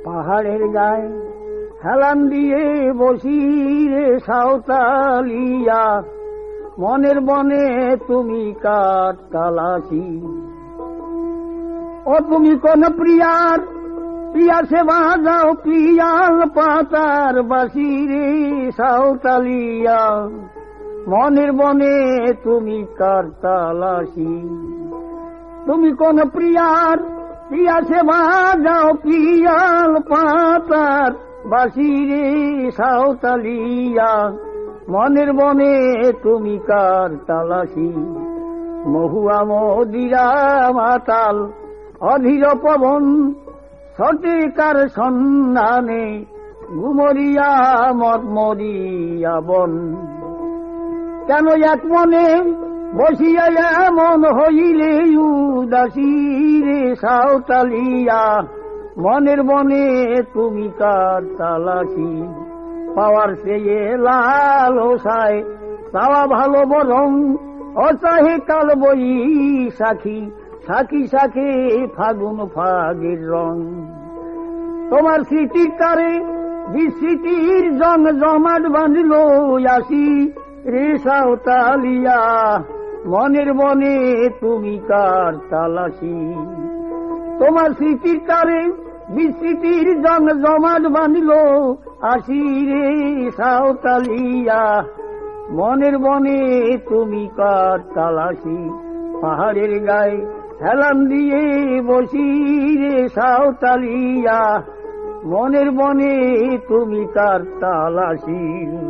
পাহাড়ের গায়ে হেলান দিয়ে বসি রে সাঁওতালিয়া, মনের বনে তুমি কার তালাশি। ও তুমি কোন প্রিয়ার প্রিয়া সেবা যাও পিয়াল পাতার বাসি রে সাঁওতালিয়া, মনের বনে তুমি কার তালাশি। তুমি কোন প্রিয়ার প্রিয়া সেবা যাও পিয়াল পাতার বাসি রে সাঁওতালিয়া, মনের বনে তুমি কার তালাশি। মহুয়া মদিরা মাতাল অধীর পবন ছটে কার সন্ধানে, ঘুমরিয়া মতমরিয়া বন। কেন এক মনে বসিয়া এমন হইলে উদাসী রে সাঁওতালিয়া, মনের বনে তুমি কার তালাশি। পাওয়ার চেয়ে লাল ওসায় চাওয়া ভালো বরং, অচাহে কাল বই সাখী সাখী সাখে ফাগুন ফাগের রং। তোমার স্মৃতির তারে বিস্মৃতির জং জমাট বাঁধল আসি রে সাঁওতালিয়া, মনের বনে তুমি কার তালাশি। তোমার স্মৃতির তারে বিস্মৃতির জং জমাট বাঁধল আসি রে সাঁওতালিয়া, মনের বনে তুমি কার তালাশি। পাহাড়ের গায়ে হেলান দিয়ে বসি রে সাঁওতালিয়া, মনের বনে তুমি কার তালাশি।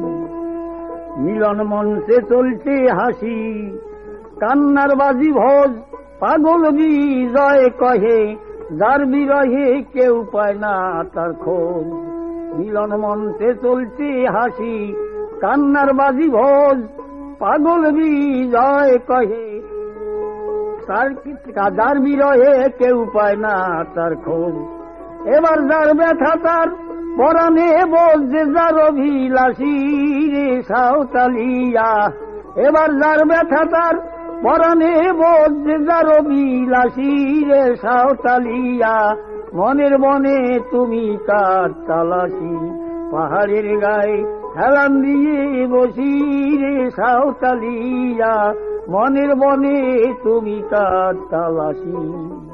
মিলন মঞ্চে চলছে হাসি, কান্নার বাজি ভোজ পাগল বিজয় কহে, যার বিরহে কেউ পায় না তার খোঁজ। মিলন মঞ্চে চলছে হাসি, কান্নার বাজি ভোজ পাগল বিজয় কহে, যার বিরহে কেউ পায় না তার খোঁজ। এবার যার ব্যথা তার পরাণে বলছে যার অভিলাষী রে সাঁওতালিয়া, এবার যার ব্যথা তার পরাণে বলছে যার অভিলাষী রে সাঁওতালিয়া, মনের বনে তুমি কার তালাশি। পাহাড়ের গায়ে হেলান দিয়ে বসি রে সাঁওতালিয়া, মনের বনে তুমি কার তালাশি।